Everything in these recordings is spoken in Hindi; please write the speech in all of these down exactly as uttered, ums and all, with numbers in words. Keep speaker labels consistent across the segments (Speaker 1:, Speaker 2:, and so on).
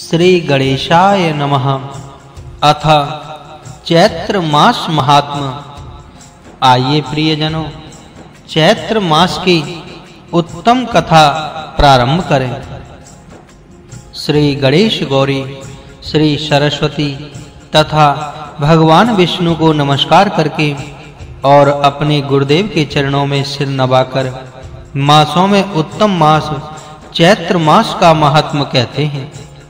Speaker 1: श्री गणेशाय नमः। अथ चैत्र मास महात्म्य। आइए प्रियजनों, चैत्र मास की उत्तम कथा प्रारंभ करें। श्री गणेश गौरी, श्री सरस्वती तथा भगवान विष्णु को नमस्कार करके और अपने गुरुदेव के चरणों में सिर नवाकर मासों में उत्तम मास चैत्र मास का महात्म्य कहते हैं।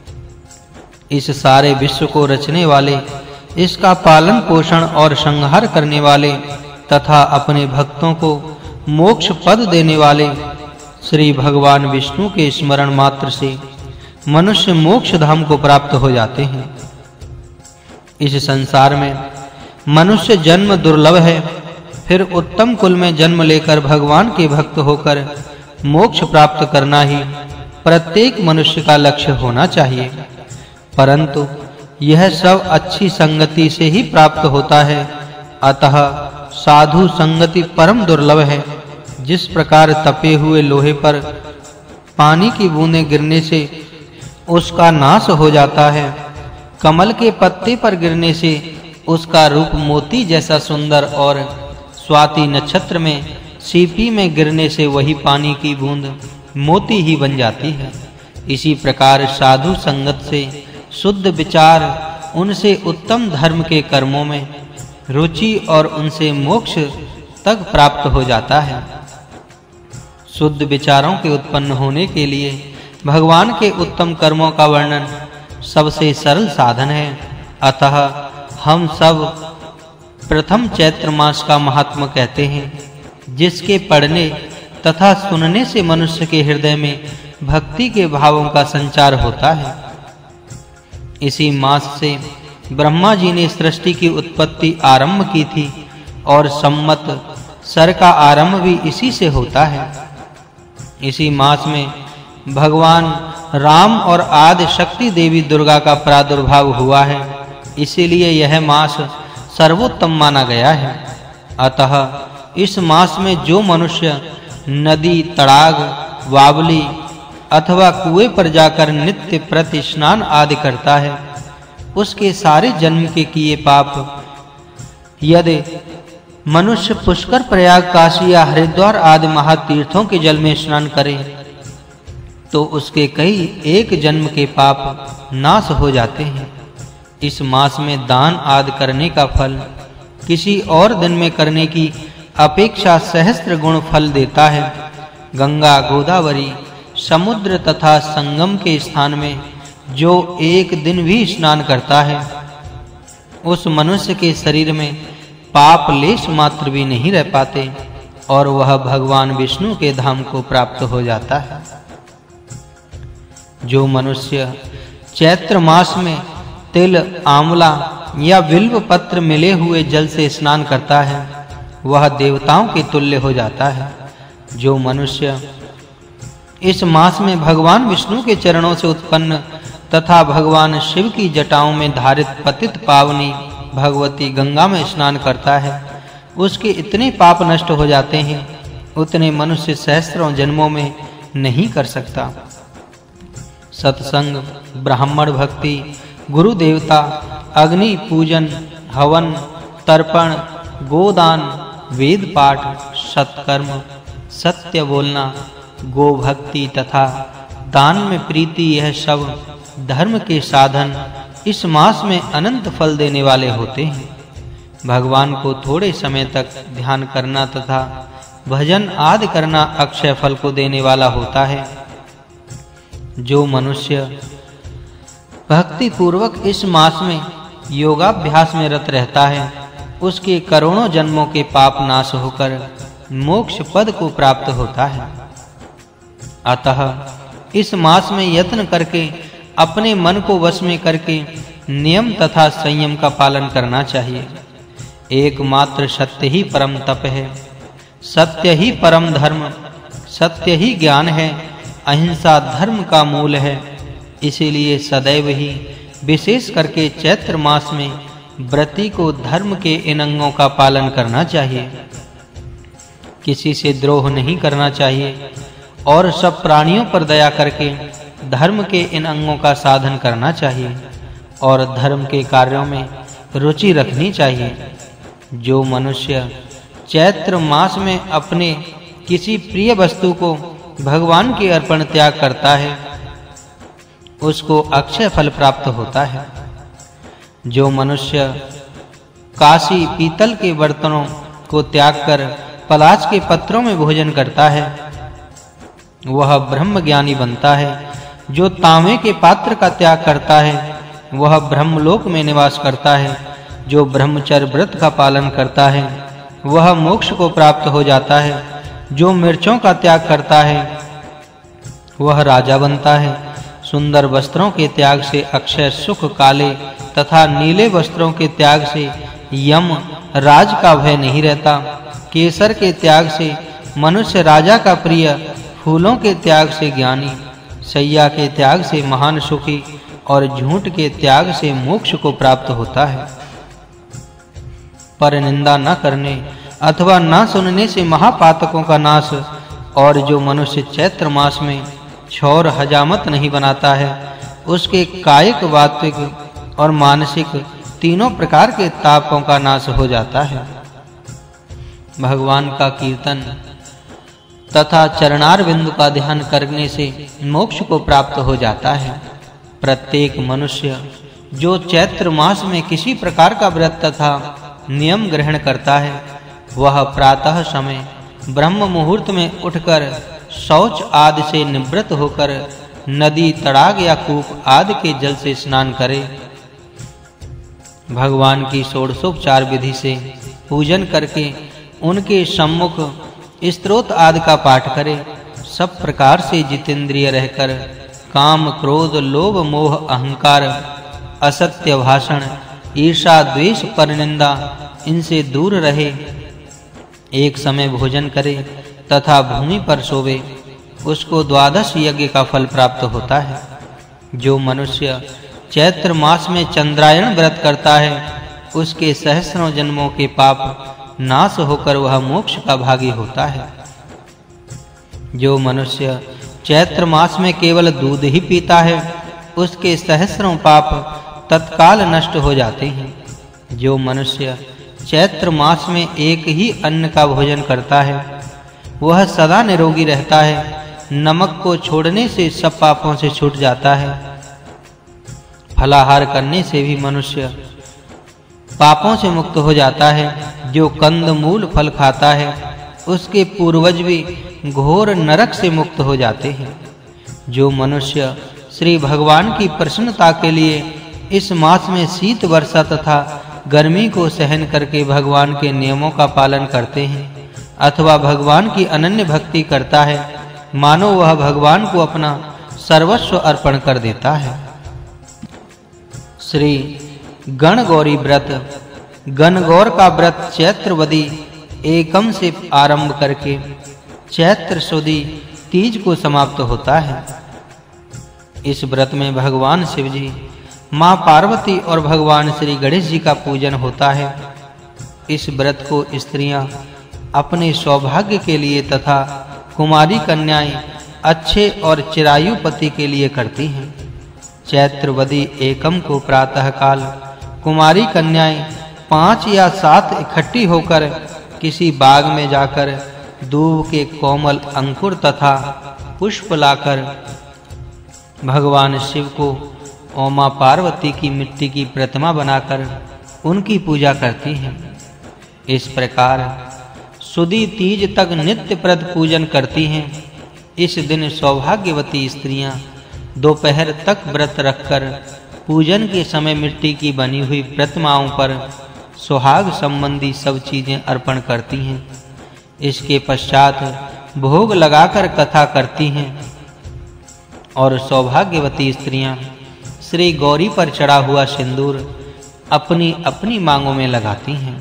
Speaker 1: इस सारे विश्व को रचने वाले, इसका पालन पोषण और संहार करने वाले तथा अपने भक्तों को मोक्ष पद देने वाले श्री भगवान विष्णु के स्मरण मात्र से मनुष्य मोक्ष धाम को प्राप्त हो जाते हैं। इस संसार में मनुष्य जन्म दुर्लभ है, फिर उत्तम कुल में जन्म लेकर भगवान के भक्त होकर मोक्ष प्राप्त करना ही प्रत्येक मनुष्य का लक्ष्य होना चाहिए। परंतु यह सब अच्छी संगति से ही प्राप्त होता है, अतः साधु संगति परम दुर्लभ है। जिस प्रकार तपे हुए लोहे पर पानी की बूंदें गिरने से उसका नाश हो जाता है, कमल के पत्ते पर गिरने से उसका रूप मोती जैसा सुंदर और स्वाति नक्षत्र में सीपी में गिरने से वही पानी की बूंद मोती ही बन जाती है। इसी प्रकार साधु संगत से शुद्ध विचार, उनसे उत्तम धर्म के कर्मों में रुचि और उनसे मोक्ष तक प्राप्त हो जाता है। शुद्ध विचारों के उत्पन्न होने के लिए भगवान के उत्तम कर्मों का वर्णन सबसे सरल साधन है। अतः हम सब प्रथम चैत्र मास का महात्म्य कहते हैं, जिसके पढ़ने तथा सुनने से मनुष्य के हृदय में भक्ति के भावों का संचार होता है। इसी मास से ब्रह्मा जी ने सृष्टि की उत्पत्ति आरंभ की थी और सम्मत सर का आरंभ भी इसी से होता है। इसी मास में भगवान राम और आदि शक्ति देवी दुर्गा का प्रादुर्भाव हुआ है, इसीलिए यह मास सर्वोत्तम माना गया है। अतः इस मास में जो मनुष्य नदी, तड़ाग, बावली अथवा कुएं पर जाकर नित्य प्रति स्नान आदि करता है, उसके सारे जन्म के किए पाप यदि मनुष्य पुष्कर, प्रयाग, काशी या हरिद्वार आदि महातीर्थों के जल में स्नान करे तो उसके कई एक जन्म के पाप नाश हो जाते हैं। इस मास में दान आदि करने का फल किसी और दिन में करने की अपेक्षा सहस्त्र गुण फल देता है। गंगा, गोदावरी, समुद्र तथा संगम के स्थान में जो एक दिन भी स्नान करता है, उस मनुष्य के शरीर में पाप लेश मात्र भी नहीं रह पाते और वह भगवान विष्णु के धाम को प्राप्त हो जाता है। जो मनुष्य चैत्र मास में तिल, आंवला या बिल्व पत्र मिले हुए जल से स्नान करता है, वह देवताओं के तुल्य हो जाता है। जो मनुष्य इस मास में भगवान विष्णु के चरणों से उत्पन्न तथा भगवान शिव की जटाओं में धारित पतित पावनी भगवती गंगा में स्नान करता है, उसके इतने पाप नष्ट हो जाते हैं, उतने मनुष्य सहस्त्रों जन्मों में नहीं कर सकता। सत्संग, ब्राह्मण भक्ति, गुरु देवता, अग्नि पूजन, हवन, तर्पण, गोदान, वेद पाठ, सत्कर्म, सत्य बोलना, गो भक्ति तथा दान में प्रीति, यह सब धर्म के साधन इस मास में अनंत फल देने वाले होते हैं। भगवान को थोड़े समय तक ध्यान करना तथा भजन आदि करना अक्षय फल को देने वाला होता है। जो मनुष्य भक्ति पूर्वक इस मास में योगाभ्यास में रत रहता है, उसके करोड़ों जन्मों के पाप नाश होकर मोक्ष पद को प्राप्त होता है। अतः इस मास में यत्न करके अपने मन को वश में करके नियम तथा संयम का पालन करना चाहिए। एकमात्र सत्य ही परम तप है, सत्य ही परम धर्म, सत्य ही ज्ञान है, अहिंसा धर्म का मूल है। इसीलिए सदैव ही विशेष करके चैत्र मास में व्रती को धर्म के इन अंगों का पालन करना चाहिए। किसी से द्रोह नहीं करना चाहिए और सब प्राणियों पर दया करके धर्म के इन अंगों का साधन करना चाहिए और धर्म के कार्यों में रुचि रखनी चाहिए। जो मनुष्य चैत्र मास में अपने किसी प्रिय वस्तु को भगवान के अर्पण त्याग करता है उसको अक्षय फल प्राप्त होता है। जो मनुष्य कांसी पीतल के बर्तनों को त्याग कर पलाश के पत्रों में भोजन करता है वह ब्रह्म ज्ञानी बनता है। जो तांबे के पात्र का त्याग करता है वह ब्रह्मलोक में निवास करता है। जो ब्रह्मचर्य व्रत का पालन करता है वह मोक्ष को प्राप्त हो जाता है। जो मिर्चों का त्याग करता है वह राजा बनता है। सुंदर वस्त्रों के त्याग से अक्षय सुख, काले तथा नीले वस्त्रों के त्याग से यम राज का भय नहीं रहता। केसर के त्याग से मनुष्य राजा का प्रिय, फूलों के त्याग से ज्ञानी, सैया के त्याग से महान सुखी और झूठ के त्याग से मोक्ष को प्राप्त होता है। पर निंदा न करने अथवा न सुनने से महापातकों का नाश। और जो मनुष्य चैत्र मास में क्षौर हजामत नहीं बनाता है उसके कायिक, वात्विक और मानसिक तीनों प्रकार के तापों का नाश हो जाता है। भगवान का कीर्तन तथा चरणार बिंदु का ध्यान करने से मोक्ष को प्राप्त हो जाता है। प्रत्येक मनुष्य जो चैत्र मास में किसी प्रकार का व्रत तथा नियम ग्रहण करता है वह प्रातः समय ब्रह्म मुहूर्त में उठकर शौच आदि से निवृत्त होकर नदी, तड़ाग या कूप आदि के जल से स्नान करे। भगवान की षोडशोपचार विधि से पूजन करके उनके सम्मुख स्तोत्र आदि का पाठ करे। सब प्रकार से जितेंद्रिय रहकर काम, क्रोध, लोभ, मोह, अहंकार, असत्य भाषण, ईर्षा, द्वेष, परनिंदा इनसे दूर रहे। एक समय भोजन करे तथा भूमि पर सोवे उसको द्वादश यज्ञ का फल प्राप्त होता है। जो मनुष्य चैत्र मास में चंद्रायण व्रत करता है उसके सहस्रों जन्मों के पाप नाश होकर वह मोक्ष का भागी होता है। जो मनुष्य चैत्र मास में केवल दूध ही पीता है उसके सहस्रों पाप तत्काल नष्ट हो जाते हैं। जो मनुष्य चैत्र मास में एक ही अन्न का भोजन करता है वह सदा निरोगी रहता है। नमक को छोड़ने से सब पापों से छूट जाता है। फलाहार करने से भी मनुष्य पापों से मुक्त हो जाता है। जो कंद मूल फल खाता है उसके पूर्वज भी घोर नरक से मुक्त हो जाते हैं। जो मनुष्य श्री भगवान की प्रसन्नता के लिए इस मास में शीत, वर्षा तथा गर्मी को सहन करके भगवान के नियमों का पालन करते हैं अथवा भगवान की अनन्य भक्ति करता है मानो वह भगवान को अपना सर्वस्व अर्पण कर देता है। श्री गणगौरी व्रत। गणगौर का व्रत चैत्रवदी एकम से आरंभ करके चैत्र सुदी तीज को समाप्त होता है। इस व्रत में भगवान शिव जी, मां पार्वती और भगवान श्री गणेश जी का पूजन होता है। इस व्रत को स्त्रियां अपने सौभाग्य के लिए तथा कुमारी कन्याएं अच्छे और चिरायु पति के लिए करती हैं। चैत्रवदी एकम को प्रातः काल कुमारी कन्याएं पांच या सात इकट्ठी होकर किसी बाग में जाकर दूब के कोमल अंकुर तथा पुष्प लाकर भगवान शिव को और मां पार्वती की मिट्टी की प्रतिमा बनाकर उनकी पूजा करती हैं। इस प्रकार सुदी तीज तक नित्य प्रद पूजन करती हैं। इस दिन सौभाग्यवती स्त्रियां दोपहर तक व्रत रखकर पूजन के समय मिट्टी की बनी हुई प्रतिमाओं पर सुहाग संबंधी सब चीजें अर्पण करती हैं। इसके पश्चात भोग लगाकर कथा करती हैं और सौभाग्यवती स्त्रियां श्री गौरी पर चढ़ा हुआ सिंदूर अपनी अपनी मांगों में लगाती हैं।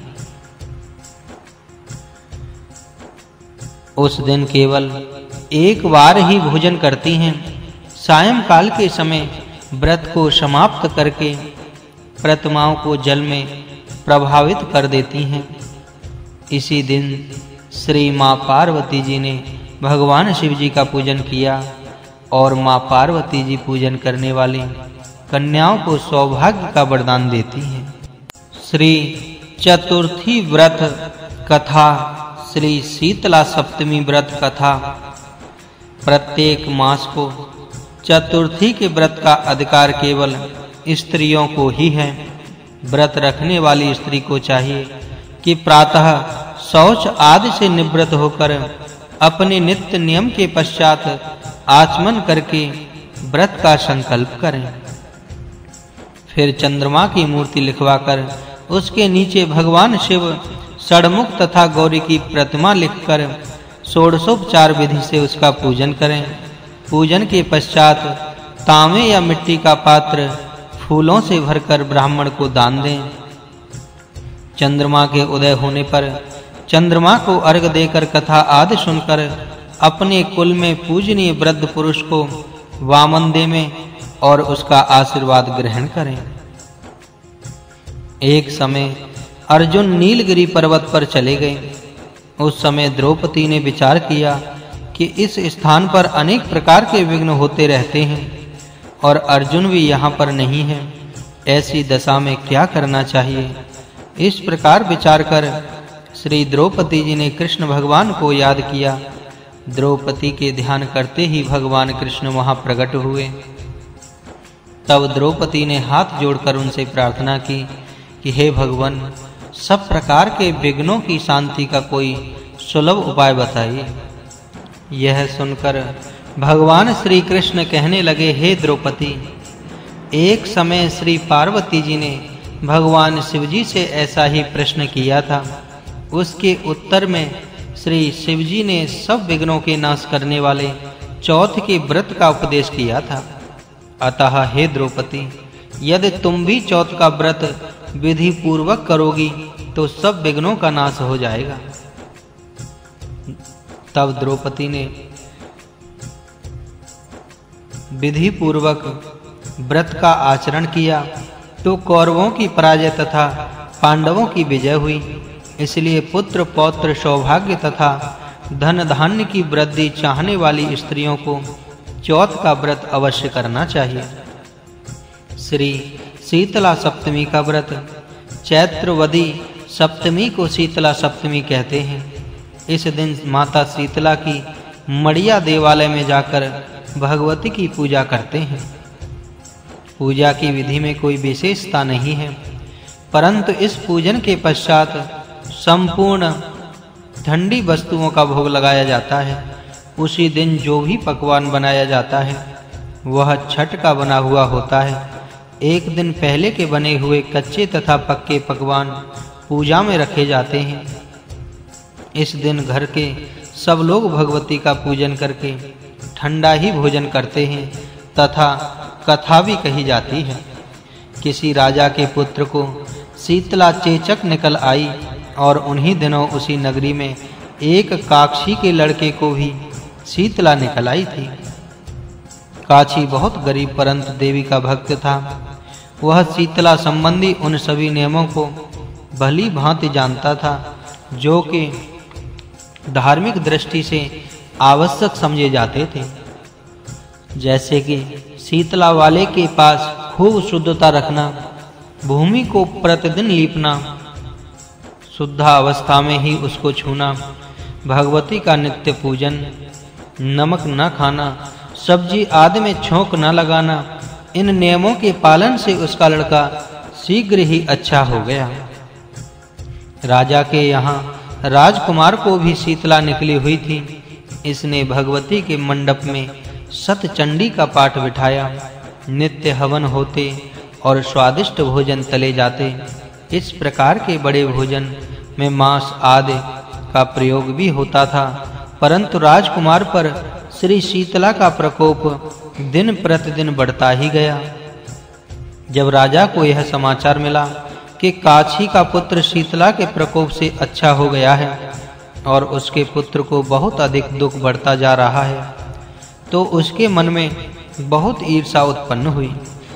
Speaker 1: उस दिन केवल एक बार ही भोजन करती हैं। सायंकाल के समय व्रत को समाप्त करके प्रतिमाओं को जल में प्रभावित कर देती हैं। इसी दिन श्री मां पार्वती जी ने भगवान शिव जी का पूजन किया और मां पार्वती जी पूजन करने वाली कन्याओं को सौभाग्य का वरदान देती हैं। श्री चतुर्थी व्रत कथा, श्री शीतला सप्तमी व्रत कथा। प्रत्येक मास को चतुर्थी के व्रत का अधिकार केवल स्त्रियों को ही है। व्रत रखने वाली स्त्री को चाहिए कि प्रातः शौच आदि से निवृत्त होकर अपने नित्य नियम के पश्चात आचमन करके व्रत का संकल्प करें। फिर चंद्रमा की मूर्ति लिखवाकर उसके नीचे भगवान शिव, षड़मुख तथा गौरी की प्रतिमा लिखकर षोडशोपचार विधि से उसका पूजन करें। पूजन के पश्चात तांबे या मिट्टी का पात्र फूलों से भरकर ब्राह्मण को दान दें। चंद्रमा के उदय होने पर चंद्रमा को अर्घ देकर कथा आदि सुनकर अपने कुल में पूजनीय वृद्ध पुरुष को वामन दें और उसका आशीर्वाद ग्रहण करें। एक समय अर्जुन नीलगिरी पर्वत पर चले गए। उस समय द्रौपदी ने विचार किया कि इस स्थान पर अनेक प्रकार के विघ्न होते रहते हैं और अर्जुन भी यहाँ पर नहीं है। ऐसी दशा में क्या करना चाहिए? इस प्रकार विचार कर श्री द्रौपदी जी ने कृष्ण भगवान को याद किया। द्रौपदी के ध्यान करते ही भगवान कृष्ण वहां प्रकट हुए। तब द्रौपदी ने हाथ जोड़कर उनसे प्रार्थना की कि हे भगवान, सब प्रकार के विघ्नों की शांति का कोई सुलभ उपाय बताइए। यह सुनकर भगवान श्री कृष्ण कहने लगे, हे द्रौपदी, एक समय श्री पार्वती जी ने भगवान शिव जी से ऐसा ही प्रश्न किया था। उसके उत्तर में श्री शिव जी ने सब विघ्नों के नाश करने वाले चौथ के व्रत का उपदेश किया था। अतः हे द्रौपदी, यदि तुम भी चौथ का व्रत विधि पूर्वक करोगी तो सब विघ्नों का नाश हो जाएगा। तब द्रौपदी ने विधि पूर्वक व्रत का आचरण किया तो कौरवों की पराजय तथा पांडवों की विजय हुई। इसलिए पुत्र पौत्र सौभाग्य तथा धन धान्य की वृद्धि चाहने वाली स्त्रियों को चौथ का व्रत अवश्य करना चाहिए। श्री शीतला सप्तमी का व्रत, चैत्रवदी सप्तमी को शीतला सप्तमी कहते हैं। इस दिन माता शीतला की मड़िया देवालय में जाकर भगवती की पूजा करते हैं। पूजा की विधि में कोई विशेषता नहीं है, परंतु इस पूजन के पश्चात संपूर्ण ठंडी वस्तुओं का भोग लगाया जाता है। उसी दिन जो भी पकवान बनाया जाता है वह छठ का बना हुआ होता है। एक दिन पहले के बने हुए कच्चे तथा पक्के पकवान पूजा में रखे जाते हैं। इस दिन घर के सब लोग भगवती का पूजन करके ठंडा ही भोजन करते हैं तथा कथा भी कही जाती है। किसी राजा के पुत्र को शीतला चेचक निकल आई और उन्हीं दिनों उसी नगरी में एक काक्षी के लड़के को भी शीतला निकल आई थी। काक्षी बहुत गरीब परंतु देवी का भक्त था। वह शीतला संबंधी उन सभी नियमों को भली भांति जानता था जो कि धार्मिक दृष्टि से आवश्यक समझे जाते थे। जैसे कि शीतला वाले के पास खूब शुद्धता रखना, भूमि को प्रतिदिन लीपना, शुद्धा अवस्था में ही उसको छूना, भगवती का नित्य पूजन, नमक न खाना, सब्जी आदि में छोंक न लगाना, इन नियमों के पालन से उसका लड़का शीघ्र ही अच्छा हो गया। राजा के यहाँ राजकुमार को भी शीतला निकली हुई थी। इसने भगवती के मंडप में सतचंडी का पाठ बिठाया। नित्य हवन होते और स्वादिष्ट भोजन तले जाते। इस प्रकार के बड़े भोजन में मांस आदि का प्रयोग भी होता था, परंतु राजकुमार पर श्री शीतला का प्रकोप दिन प्रतिदिन बढ़ता ही गया। जब राजा को यह समाचार मिला कि काक्षी का पुत्र शीतला के प्रकोप से अच्छा हो गया है और उसके पुत्र को बहुत अधिक दुख बढ़ता जा रहा है, तो उसके मन में बहुत ईर्ष्या उत्पन्न हुई।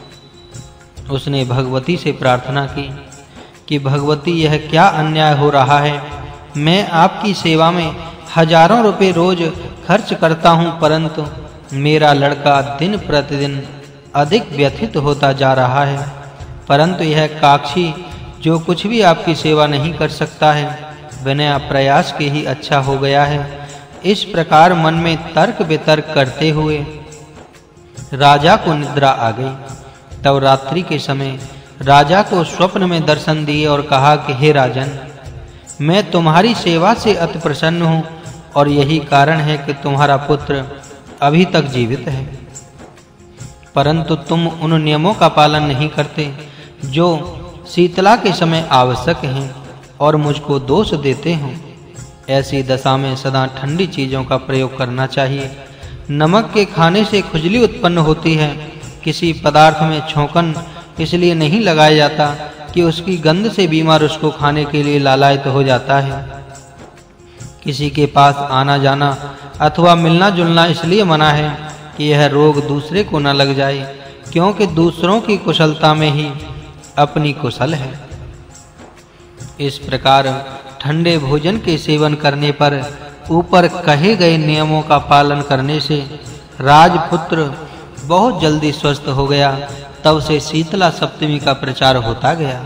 Speaker 1: उसने भगवती से प्रार्थना की कि भगवती, यह क्या अन्याय हो रहा है। मैं आपकी सेवा में हजारों रुपए रोज खर्च करता हूं, परंतु मेरा लड़का दिन प्रतिदिन अधिक व्यथित होता जा रहा है, परंतु यह काक्षी जो कुछ भी आपकी सेवा नहीं कर सकता है, बिना प्रयास के ही अच्छा हो गया है। इस प्रकार मन में तर्क वितर्क करते हुए राजा को निद्रा आ गई। तब रात्रि के समय राजा को स्वप्न में दर्शन दिए और कहा कि हे राजन, मैं तुम्हारी सेवा से अति प्रसन्न हूँ और यही कारण है कि तुम्हारा पुत्र अभी तक जीवित है, परंतु तुम उन नियमों का पालन नहीं करते जो शीतला के समय आवश्यक हैं और मुझको दोष देते हो। ऐसी दशा में सदा ठंडी चीजों का प्रयोग करना चाहिए। नमक के खाने से खुजली उत्पन्न होती है। किसी पदार्थ में छौंकन इसलिए नहीं लगाया जाता कि उसकी गंध से बीमार उसको खाने के लिए लालायित हो जाता है। किसी के पास आना जाना अथवा मिलना जुलना इसलिए मना है कि यह रोग दूसरे को न लग जाए, क्योंकि दूसरों की कुशलता में ही अपनी कुशल है। इस प्रकार ठंडे भोजन के सेवन करने पर ऊपर कहे गए नियमों का पालन करने से राजपुत्र बहुत जल्दी स्वस्थ हो गया। तब से शीतला सप्तमी का प्रचार होता गया।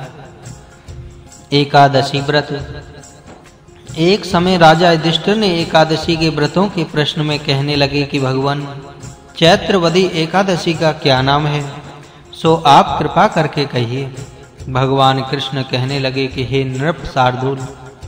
Speaker 1: एकादशी व्रत। एक समय राजा युधिष्ठिर ने एकादशी के व्रतों के प्रश्न में कहने लगे कि भगवान, चैत्रवदी एकादशी का क्या नाम है, सो आप कृपा करके कहिए। भगवान कृष्ण कहने लगे कि हे नृप शार्दूल,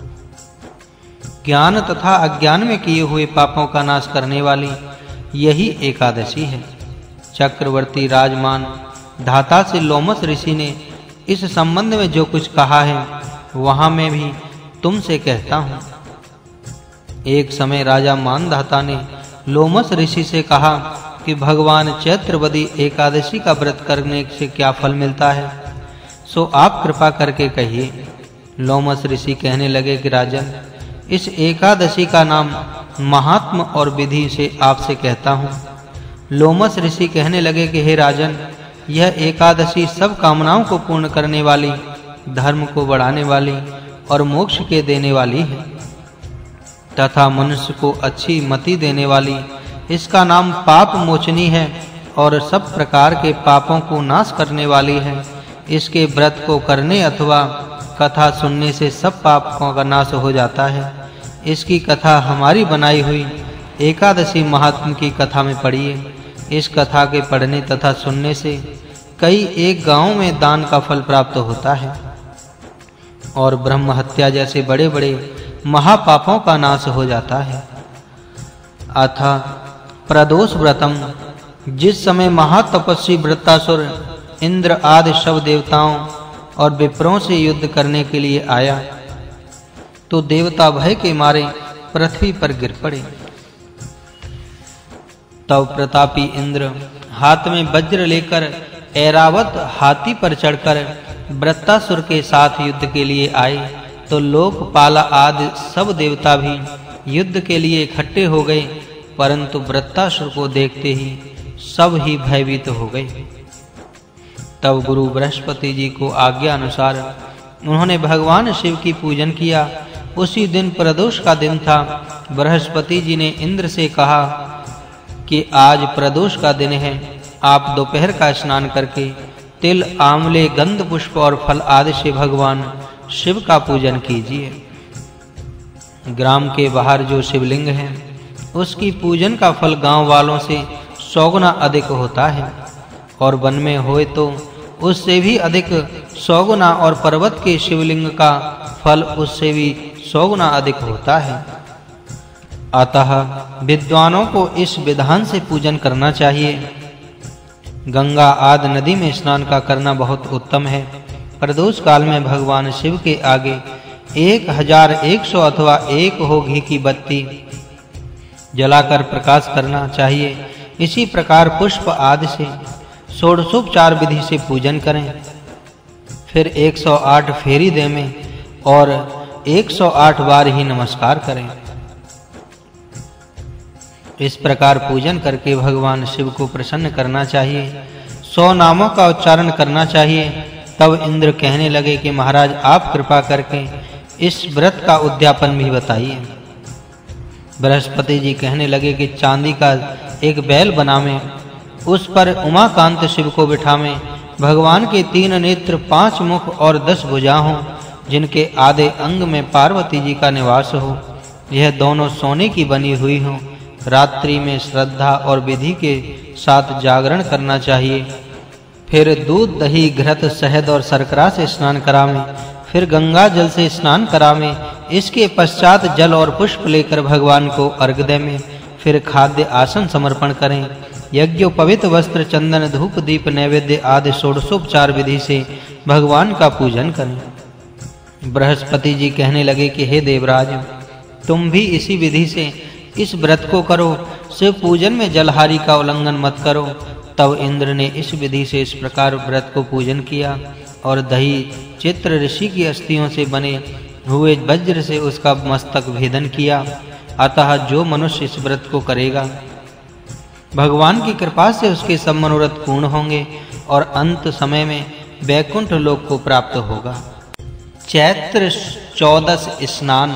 Speaker 1: ज्ञान तथा अज्ञान में किए हुए पापों का नाश करने वाली यही एकादशी है। चक्रवर्ती राजमान धाता से लोमस ऋषि ने इस संबंध में जो कुछ कहा है वहां मैं भी तुमसे कहता हूं। एक समय राजा मानधाता ने लोमस ऋषि से कहा कि भगवान चैत्रवदी एकादशी का व्रत करने से क्या फल मिलता है, सो आप कृपा करके कहिए। लोमस ऋषि कहने लगे कि राजन, इस एकादशी का नाम महात्म और विधि से आपसे कहता हूँ। लोमस ऋषि कहने लगे कि हे राजन, यह एकादशी सब कामनाओं को पूर्ण करने वाली, धर्म को बढ़ाने वाली और मोक्ष के देने वाली है तथा मनुष्य को अच्छी मति देने वाली। इसका नाम पाप मोचनी है और सब प्रकार के पापों को नाश करने वाली है। इसके व्रत को करने अथवा कथा सुनने से सब पापों का नाश हो जाता है। इसकी कथा हमारी बनाई हुई एकादशी महात्म की कथा में पढ़िए। इस कथा के पढ़ने तथा सुनने से कई एक गांव में दान का फल प्राप्त होता है और ब्रह्म हत्या जैसे बड़े-बड़े महापापों का नाश हो जाता है। अथा प्रदोष व्रतम। जिस समय महातपस्वी वृत्तासुर इंद्र आदि सब देवताओं और विप्रों से युद्ध करने के लिए आया तो देवता भय के मारे पृथ्वी पर गिर पड़े। तब प्रतापी इंद्र हाथ में वज्र लेकर ऐरावत हाथी पर चढ़कर वृत्तासुर के साथ युद्ध के लिए आए तो लोकपाल आदि सब देवता भी युद्ध के लिए इकट्ठे हो गए, परंतु वृत्तासुर को देखते ही सब ही भयभीत हो गए। तब गुरु बृहस्पति जी को आज्ञा अनुसार उन्होंने भगवान शिव की पूजन किया। उसी दिन प्रदोष का दिन था। बृहस्पति जी ने इंद्र से कहा कि आज प्रदोष का दिन है, आप दोपहर का स्नान करके तिल, आंवले, गंध पुष्प और फल आदि से भगवान शिव का पूजन कीजिए। ग्राम के बाहर जो शिवलिंग है उसकी पूजन का फल गांव वालों से सौ गुना अधिक होता है और वन में होए तो उससे भी अधिक सौ गुना और पर्वत के शिवलिंग का फल उससे भी सौ गुना अधिक होता है। अतः विद्वानों को इस विधान से पूजन करना चाहिए। गंगा आदि नदी में स्नान का करना बहुत उत्तम है। प्रदोष काल में भगवान शिव के आगे एक हजार एक सौ अथवा एक हो घी की बत्ती जलाकर प्रकाश करना चाहिए। इसी प्रकार पुष्प आदि से षोडशोपचार विधि से पूजन करें। फिर एक सौ आठ फेरी दें और एक सौ आठ बार ही नमस्कार करें। इस प्रकार पूजन करके भगवान शिव को प्रसन्न करना चाहिए। सौ नामों का उच्चारण करना चाहिए। तब इंद्र कहने लगे कि महाराज, आप कृपा करके इस व्रत का उद्यापन भी बताइए। बृहस्पति जी कहने लगे कि चांदी का एक बैल बनावें, उस पर उमाकांत शिव को बिठावें। भगवान के तीन नेत्र, पांच मुख और दस भुजा हों, जिनके आधे अंग में पार्वती जी का निवास हो। यह दोनों सोने की बनी हुई हों। रात्रि में श्रद्धा और विधि के साथ जागरण करना चाहिए। फिर दूध, दही, घृत, शहद और शर्करा से स्नान करावें। फिर गंगा जल से स्नान करावें। इसके पश्चात जल और पुष्प लेकर भगवान को अर्घ्य दें। फिर खाद्य आसन समर्पण करें। यज्ञोपवीत वस्त्र, चंदन, धूप, दीप, नैवेद्य आदि षोडशोपचार विधि से भगवान का पूजन करें। बृहस्पति जी कहने लगे कि हे देवराज, तुम भी इसी विधि से इस व्रत को करो। शिव पूजन में जलहारी का उल्लंघन मत करो। तब इंद्र ने इस विधि से इस प्रकार व्रत को पूजन किया और दही चित्र ऋषि की अस्थियों से बने हुए वज्र से उसका मस्तक भेदन किया। अतः जो मनुष्य इस व्रत को करेगा, भगवान की कृपा से उसके सब मनोरथ पूर्ण होंगे और अंत समय में वैकुंठ लोक को प्राप्त होगा। चैत्र चौदस स्नान।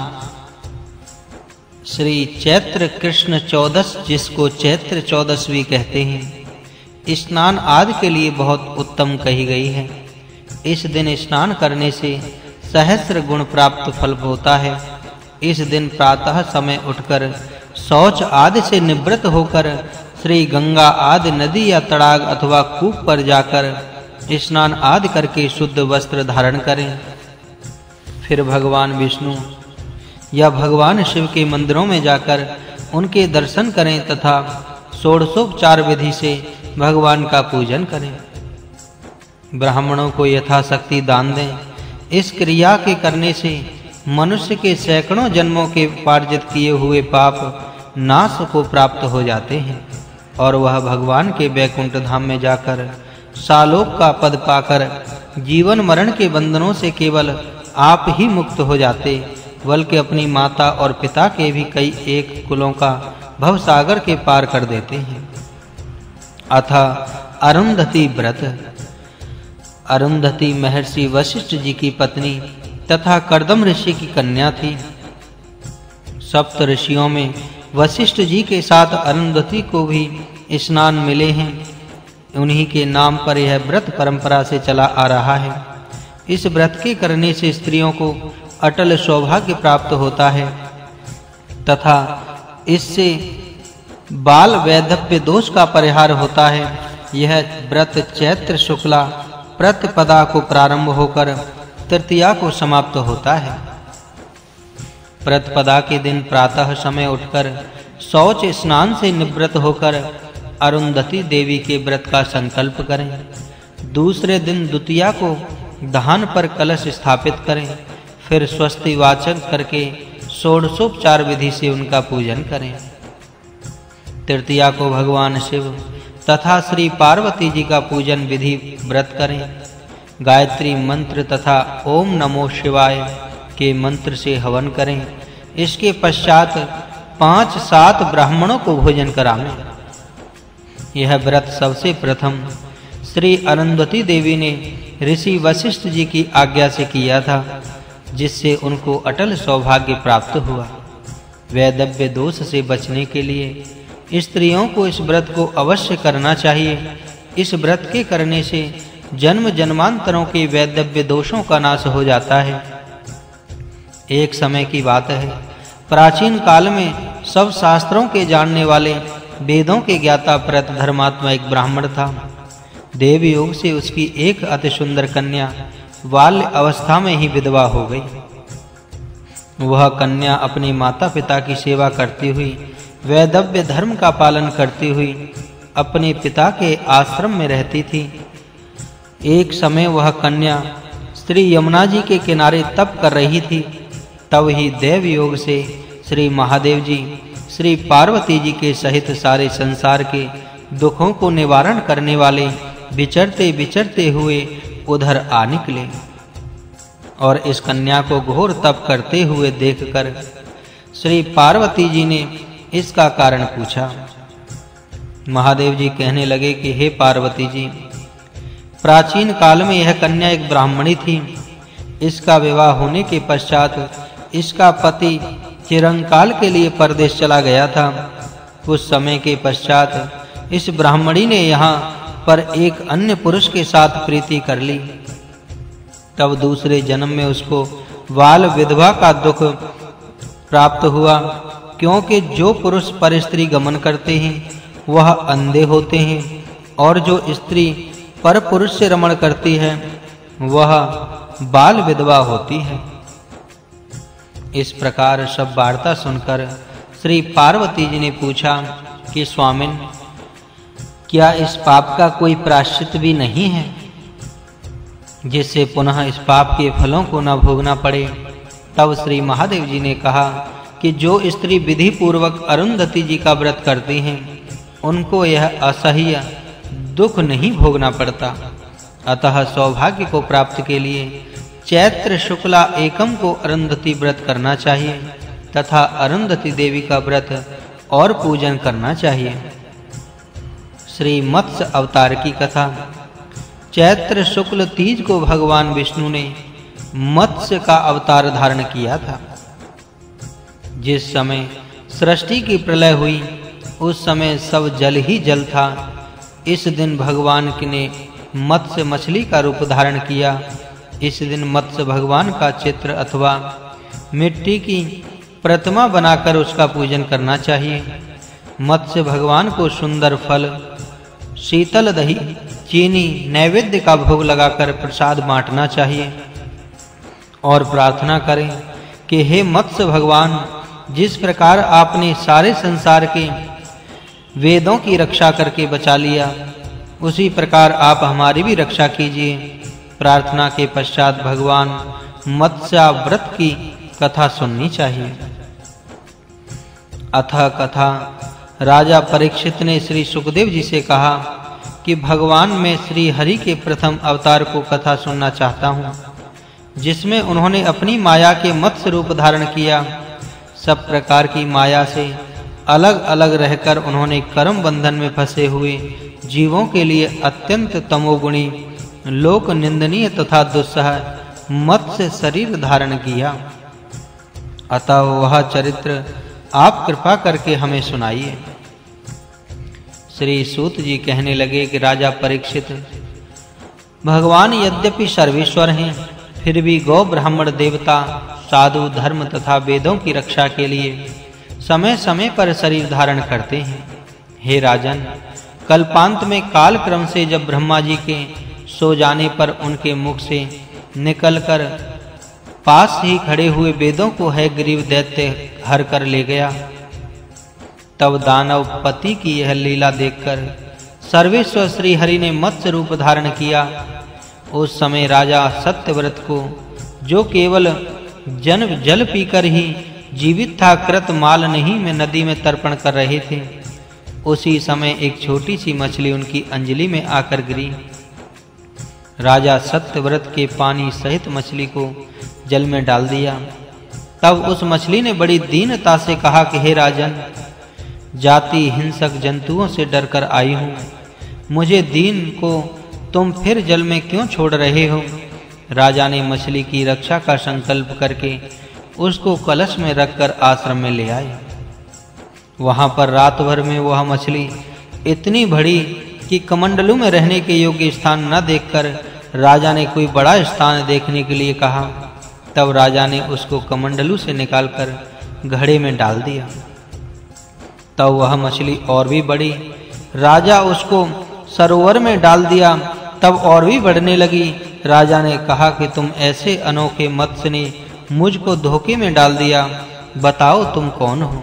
Speaker 1: श्री चैत्र कृष्ण चौदस, जिसको चैत्र चौदसवीं कहते हैं, स्नान आदि के लिए बहुत उत्तम कही गई है। इस दिन स्नान करने से सहस्र गुण प्राप्त फल होता है। इस दिन प्रातः समय उठकर शौच आदि से निवृत्त होकर श्री गंगा आदि नदी या तड़ाग अथवा कूप पर जाकर स्नान आदि करके शुद्ध वस्त्र धारण करें। फिर भगवान विष्णु या भगवान शिव के मंदिरों में जाकर उनके दर्शन करें तथा षोडशोपचार विधि से भगवान का पूजन करें। ब्राह्मणों को यथाशक्ति दान दें। इस क्रिया के करने से मनुष्य के सैकड़ों जन्मों के उपार्जित किए हुए पाप नाश को प्राप्त हो जाते हैं और वह भगवान के वैकुंठ धाम में जाकर सालोक का पद पाकर जीवन मरण के बंधनों से केवल आप ही मुक्त हो जाते, बल्कि अपनी माता और पिता के भी कई एक कुलों का भवसागर के पार कर देते हैं। अथा अरुंधति व्रत। अरुंधति महर्षि वशिष्ठ जी की पत्नी तथा कर्दम ऋषि की कन्या थी। सप्त ऋषियों में वशिष्ठ जी के साथ अरुंधति को भी स्नान मिले हैं। उन्हीं के नाम पर यह व्रत परंपरा से चला आ रहा है। इस व्रत के करने से स्त्रियों को अटल सौभाग्य प्राप्त होता है तथा इससे बाल वैधव्य दोष का परिहार होता है। यह व्रत चैत्र शुक्ला प्रतिपदा को प्रारंभ होकर तृतीया को समाप्त होता है। प्रतिपदा के दिन प्रातः समय उठकर शौच स्नान से निवृत्त होकर अरुंधति देवी के व्रत का संकल्प करें। दूसरे दिन द्वितीया को धान पर कलश स्थापित करें। फिर स्वस्ति वाचन करके षोडशोपचार विधि से उनका पूजन करें। तृतीया को भगवान शिव तथा श्री पार्वती जी का पूजन विधि व्रत करें। गायत्री मंत्र तथा ओम नमो शिवाय के मंत्र से हवन करें। इसके पश्चात पांच सात ब्राह्मणों को भोजन करावें। यह व्रत सबसे प्रथम श्री अरुंधति देवी ने ऋषि वशिष्ठ जी की आज्ञा से किया था, जिससे उनको अटल सौभाग्य प्राप्त हुआ। वैधव्य दोष से बचने के लिए स्त्रियों को इस व्रत को अवश्य करना चाहिए। इस व्रत के करने से जन्म जन्मांतरों के वैधव्य दोषों का नाश हो जाता है। एक समय की बात है, प्राचीन काल में सब शास्त्रों के जानने वाले, वेदों के ज्ञाता प्रत धर्मात्मा एक ब्राह्मण था। देव योग से उसकी एक अति सुंदर कन्या बाल्य अवस्था में ही विधवा हो गई। वह कन्या अपने माता-पिता की सेवा करती हुई, वैधव्य धर्म का पालन करती हुई अपने पिता के आश्रम में रहती थी। एक समय वह कन्या श्री यमुना जी के किनारे तप कर रही थी। तब ही देव योग से श्री महादेव जी श्री पार्वती जी के सहित सारे संसार के दुखों को निवारण करने वाले विचरते विचरते हुए उधर आ निकले और इस कन्या को घोर तप करते हुए देखकर श्री पार्वती जी ने इसका कारण पूछा। महादेव जी कहने लगे कि हे पार्वती जी, प्राचीन काल में यह कन्या एक ब्राह्मणी थी। इसका विवाह होने के पश्चात इसका पति चिरंकाल के लिए परदेश चला गया था। कुछ समय के पश्चात इस ब्राह्मणी ने यहाँ पर एक अन्य पुरुष के साथ प्रीति कर ली। तब दूसरे जन्म में उसको बाल विधवा का दुख प्राप्त हुआ, क्योंकि जो पुरुष पर स्त्री गमन करते हैं वह अंधे होते हैं, और जो स्त्री पर पुरुष से रमण करती है वह बाल विधवा होती है। इस प्रकार सब वार्ता सुनकर श्री पार्वती जी ने पूछा कि स्वामिन, क्या इस पाप का कोई प्रायश्चित भी नहीं है, जिससे पुनः इस पाप के फलों को न भोगना पड़े? तब श्री महादेव जी ने कहा कि जो स्त्री विधि पूर्वक अरुंधति जी का व्रत करती हैं उनको यह असह्य दुख नहीं भोगना पड़ता। अतः सौभाग्य को प्राप्त के लिए चैत्र शुक्ला एकम को अरुंधति व्रत करना चाहिए तथा अरुंधति देवी का व्रत और पूजन करना चाहिए। श्री मत्स्य अवतार की कथा। चैत्र शुक्ल तीज को भगवान विष्णु ने मत्स्य का अवतार धारण किया था। जिस समय सृष्टि की प्रलय हुई उस समय सब जल ही जल था। इस दिन भगवान ने मत्स्य मछली का रूप धारण किया। इस दिन मत्स्य भगवान का चित्र अथवा मिट्टी की प्रतिमा बनाकर उसका पूजन करना चाहिए। मत्स्य भगवान को सुंदर फल, शीतल दही, चीनी नैवेद्य का भोग लगाकर प्रसाद बांटना चाहिए और प्रार्थना करें कि हे मत्स्य भगवान, जिस प्रकार आपने सारे संसार के वेदों की रक्षा करके बचा लिया, उसी प्रकार आप हमारी भी रक्षा कीजिए। प्रार्थना के पश्चात भगवान मत्स्य व्रत की कथा सुननी चाहिए। अतः कथा राजा परीक्षित ने श्री सुखदेव जी से कहा कि भगवान मैं श्री हरि के प्रथम अवतार को कथा सुनना चाहता हूँ, जिसमें उन्होंने अपनी माया के मत्स्य रूप धारण किया। सब प्रकार की माया से अलग-अलग रहकर उन्होंने कर्म बंधन में फंसे हुए जीवों के लिए अत्यंत तमोगुणी, लोक निंदनीय तथा दुस्सह मत्स्य शरीर धारण किया। अतः वह चरित्र आप कृपा करके हमें सुनाइए। श्री सूत जी कहने लगे कि राजा परीक्षित, भगवान यद्यपि सर्वेश्वर हैं, फिर भी गौ ब्राह्मण देवता साधु धर्म तथा वेदों की रक्षा के लिए समय समय पर शरीर धारण करते हैं। हे राजन, कल्पांत में काल क्रम से जब ब्रह्मा जी के सो जाने पर उनके मुख से निकलकर पास ही खड़े हुए वेदों को है ग्रीव दैत्य हर कर ले गया, तब दानव पति की यह लीला देखकर सर्वेश्वर श्री हरि ने मत्स्य रूप धारण किया। उस समय राजा सत्यव्रत को, जो केवल जन जल पीकर ही जीवित था, कृत माल नहीं में नदी में तर्पण कर रहे थे, उसी समय एक छोटी सी मछली उनकी अंजलि में आकर गिरी। राजा सत्यव्रत के पानी सहित मछली को जल में डाल दिया। तब उस मछली ने बड़ी दीनता से कहा कि हे राजन, जाति हिंसक जंतुओं से डरकर आई हूँ, मुझे दीन को तुम फिर जल में क्यों छोड़ रहे हो? राजा ने मछली की रक्षा का संकल्प करके उसको कलश में रखकर आश्रम में ले आए। वहां पर रात भर में वह मछली इतनी बड़ी कि कमंडलू में रहने के योग्य स्थान न देखकर राजा ने कोई बड़ा स्थान देखने के लिए कहा। तब राजा ने उसको कमंडलू से निकालकर घड़े में डाल दिया। तब वह मछली और भी बड़ी, राजा उसको सरोवर में डाल दिया, तब और भी बढ़ने लगी। राजा ने कहा कि तुम ऐसे अनोखे मत्स्य ने मुझको धोखे में डाल दिया, बताओ तुम कौन हो?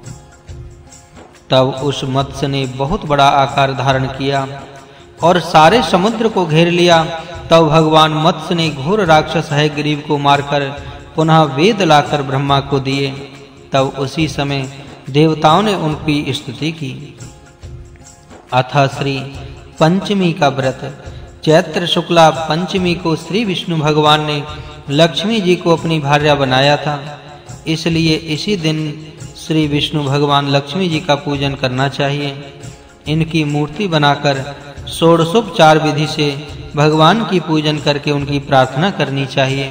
Speaker 1: तब उस मत्स्य ने बहुत बड़ा आकार धारण किया और सारे समुद्र को घेर लिया। तब भगवान मत्स्य ने घोर राक्षस हयग्रीव को मारकर पुनः वेद लाकर ब्रह्मा को दिए। तब उसी समय देवताओं ने उनकी स्तुति की। अथ श्री पंचमी का व्रत। चैत्र शुक्ला पंचमी को श्री विष्णु भगवान ने लक्ष्मी जी को अपनी भार्या बनाया था, इसलिए इसी दिन श्री विष्णु भगवान लक्ष्मी जी का पूजन करना चाहिए। इनकी मूर्ति बनाकर षोडशोपचार विधि से भगवान की पूजन करके उनकी प्रार्थना करनी चाहिए।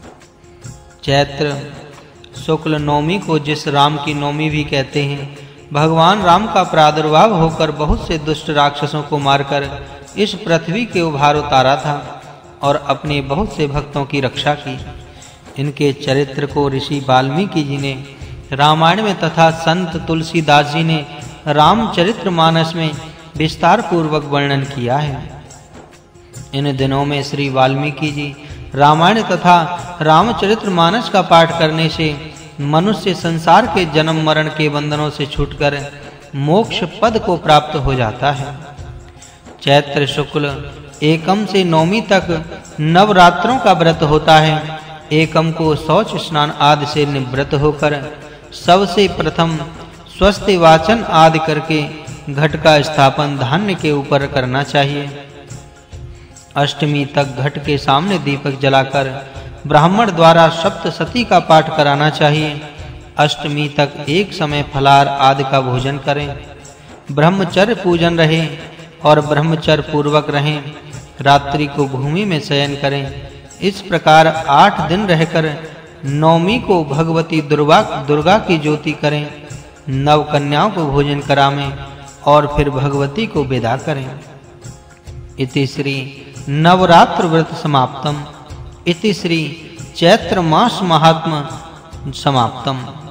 Speaker 1: चैत्र शुक्ल नवमी को जिस राम की नवमी भी कहते हैं, भगवान राम का प्रादुर्भाव होकर बहुत से दुष्ट राक्षसों को मारकर इस पृथ्वी के उभार उतारा था और अपने बहुत से भक्तों की रक्षा की। इनके चरित्र को ऋषि वाल्मीकि जी ने रामायण में तथा संत तुलसीदास जी ने रामचरितमानस में विस्तार पूर्वक वर्णन किया है। इन दिनों में श्री वाल्मीकि जी रामायण तथा रामचरितमानस का पाठ करने से मनुष्य संसार के जन्म मरण के बंधनों से छूटकर मोक्ष पद को प्राप्त हो जाता है। चैत्र शुक्ल एकम से नवमी तक नवरात्रों का व्रत होता है। एकम को शौच स्नान आदि से निवृत्त होकर सबसे प्रथम स्वस्ति वाचन आदि करके घट का स्थापन धान्य के ऊपर करना चाहिए। अष्टमी तक घट के सामने दीपक जलाकर ब्राह्मण द्वारा सप्तशती का पाठ कराना चाहिए। अष्टमी तक एक समय फलाहार आदि का भोजन करें। ब्रह्मचर्य पूजन रहे और ब्रह्मचर्य पूर्वक रहें। रात्रि को भूमि में शयन करें। इस प्रकार आठ दिन रहकर नवमी को भगवती दुर्गा दुर्गा की ज्योति करें। नव कन्याओं को भोजन करावें और फिर भगवती को विदा करें। इति श्री नवरात्र व्रत समाप्तम। इति श्री चैत्र मास महात्म्य समाप्तम।